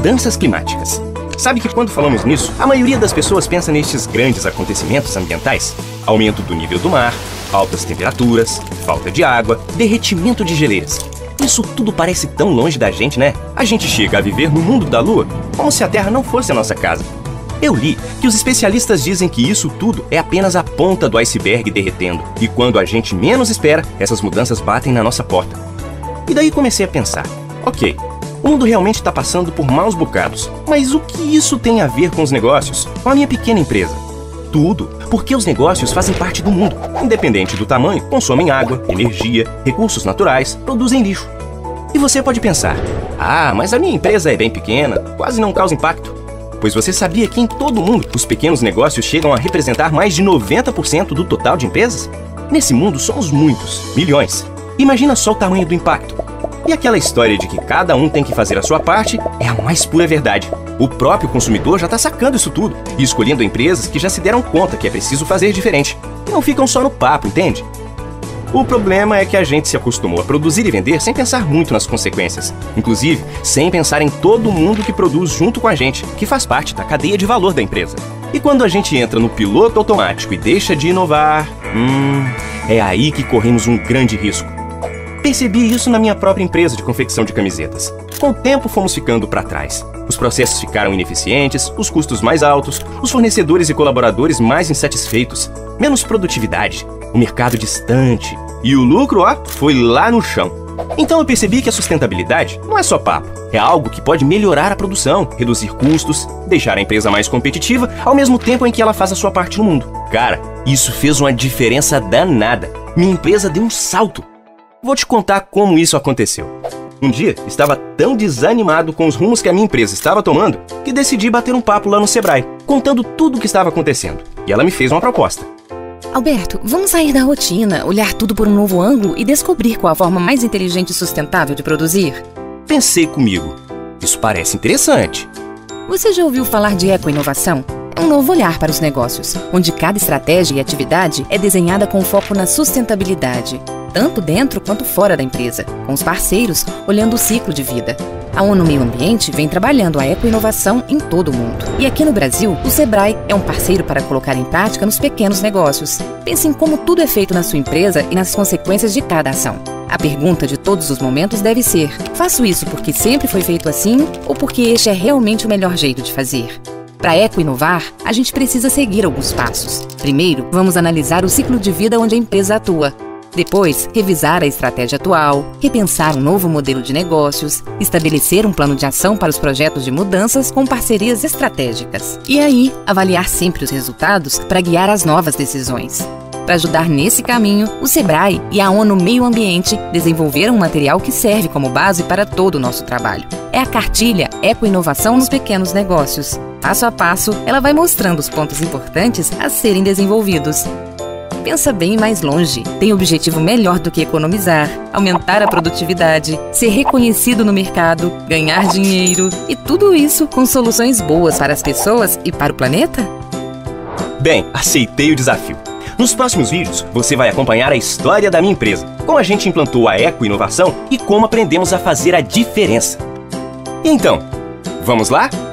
mudanças climáticas. Sabe que quando falamos nisso, a maioria das pessoas pensa nestes grandes acontecimentos ambientais? Aumento do nível do mar, altas temperaturas, falta de água, derretimento de geleiras. Isso tudo parece tão longe da gente, né? A gente chega a viver no mundo da Lua, como se a Terra não fosse a nossa casa. Eu li que os especialistas dizem que isso tudo é apenas a ponta do iceberg derretendo, e quando a gente menos espera, essas mudanças batem na nossa porta. E daí comecei a pensar, ok, o mundo realmente está passando por maus bocados, mas o que isso tem a ver com os negócios, com a minha pequena empresa? Tudo, porque os negócios fazem parte do mundo. Independente do tamanho, consomem água, energia, recursos naturais, produzem lixo. E você pode pensar, mas a minha empresa é bem pequena, quase não causa impacto. Pois você sabia que em todo o mundo, os pequenos negócios chegam a representar mais de 90% do total de empresas? Nesse mundo somos muitos, milhões. Imagina só o tamanho do impacto. E aquela história de que cada um tem que fazer a sua parte é a mais pura verdade. O próprio consumidor já está sacando isso tudo e escolhendo empresas que já se deram conta que é preciso fazer diferente. E não ficam só no papo, entende? O problema é que a gente se acostumou a produzir e vender sem pensar muito nas consequências. Inclusive, sem pensar em todo mundo que produz junto com a gente, que faz parte da cadeia de valor da empresa. E quando a gente entra no piloto automático e deixa de inovar, é aí que corremos um grande risco. Percebi isso na minha própria empresa de confecção de camisetas. Com o tempo fomos ficando para trás. Os processos ficaram ineficientes, os custos mais altos, os fornecedores e colaboradores mais insatisfeitos, menos produtividade, o mercado distante e o lucro, foi lá no chão. Então eu percebi que a sustentabilidade não é só papo, é algo que pode melhorar a produção, reduzir custos, deixar a empresa mais competitiva, ao mesmo tempo em que ela faz a sua parte no mundo. Cara, isso fez uma diferença danada. Minha empresa deu um salto. Vou te contar como isso aconteceu. Um dia, estava tão desanimado com os rumos que a minha empresa estava tomando que decidi bater um papo lá no Sebrae, contando tudo o que estava acontecendo. E ela me fez uma proposta. Alberto, vamos sair da rotina, olhar tudo por um novo ângulo e descobrir qual a forma mais inteligente e sustentável de produzir? Pensei comigo. Isso parece interessante. Você já ouviu falar de eco-inovação? É um novo olhar para os negócios, onde cada estratégia e atividade é desenhada com foco na sustentabilidade, tanto dentro quanto fora da empresa, com os parceiros olhando o ciclo de vida. A ONU Meio Ambiente vem trabalhando a eco-inovação em todo o mundo. E aqui no Brasil, o Sebrae é um parceiro para colocar em prática nos pequenos negócios. Pense em como tudo é feito na sua empresa e nas consequências de cada ação. A pergunta de todos os momentos deve ser: faço isso porque sempre foi feito assim ou porque este é realmente o melhor jeito de fazer? Para eco-inovar, a gente precisa seguir alguns passos. Primeiro, vamos analisar o ciclo de vida onde a empresa atua. Depois, revisar a estratégia atual, repensar um novo modelo de negócios, estabelecer um plano de ação para os projetos de mudanças com parcerias estratégicas. E aí, avaliar sempre os resultados para guiar as novas decisões. Para ajudar nesse caminho, o Sebrae e a ONU Meio Ambiente desenvolveram um material que serve como base para todo o nosso trabalho. É a cartilha Eco-Inovação nos Pequenos Negócios. Passo a passo, ela vai mostrando os pontos importantes a serem desenvolvidos. Pensa bem mais longe. Tem objetivo melhor do que economizar, aumentar a produtividade, ser reconhecido no mercado, ganhar dinheiro e tudo isso com soluções boas para as pessoas e para o planeta? Bem, aceitei o desafio. Nos próximos vídeos, você vai acompanhar a história da minha empresa, como a gente implantou a eco-inovação e como aprendemos a fazer a diferença. Então, vamos lá?